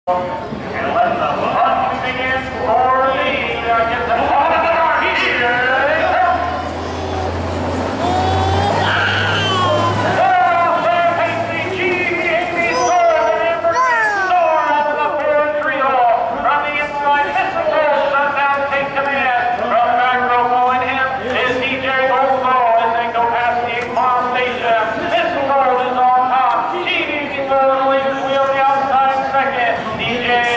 And let the fun begin for me. Get the ball in the dark here. DJ